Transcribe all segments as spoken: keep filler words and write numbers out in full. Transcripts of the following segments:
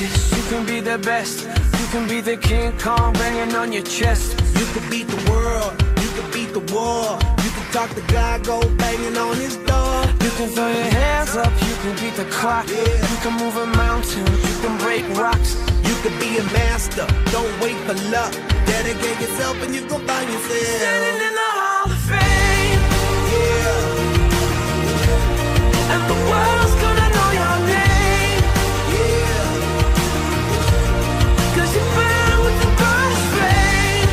greatest, you can be the best. You can be the King Kong banging on your chest. You can beat the world, you can beat the war. You can talk to God, go banging on his door. You can throw your hands up, you can beat the clock. Yeah. You can move a mountain, you can break rocks. You can be a master, don't wait for luck. Dedicate yourself and you gon' find yourself Standing in the Hall of Fame. Yeah. And the world's gonna know your name. Yeah. Cause you burn with the brightest flame.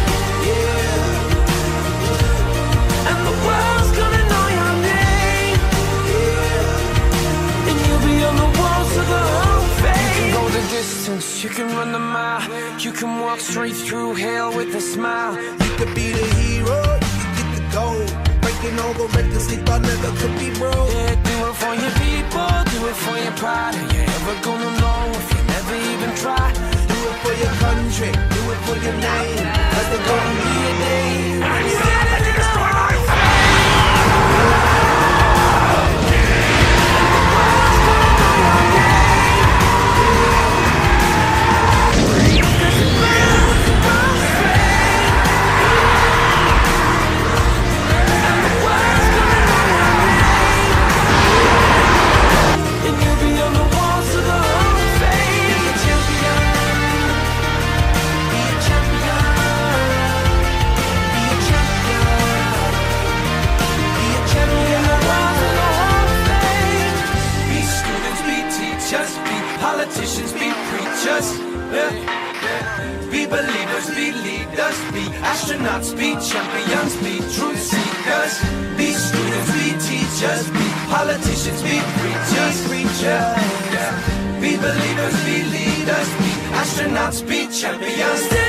Yeah. And the world's gonna know your name. Yeah. And you'll be on the walls of the Hall of Fame. You can go the distance, you can run the mile. You can walk straight through hell with a smile. You could be the hero, you could get the gold. Breaking all the records they thought never could be broke. Yeah, do it for your people, do it for your pride. Are you ever gonna know if you never even try? Do it for your country, do it for your name. Cause there's gonna be a day when you're Standing in the Hall of politicians, be preachers, yeah. Be believers, be leaders, be astronauts, be champions, be truth seekers. Be students, be teachers, be politicians, be preachers, preachers, yeah. Be believers, be leaders, be astronauts, be champions.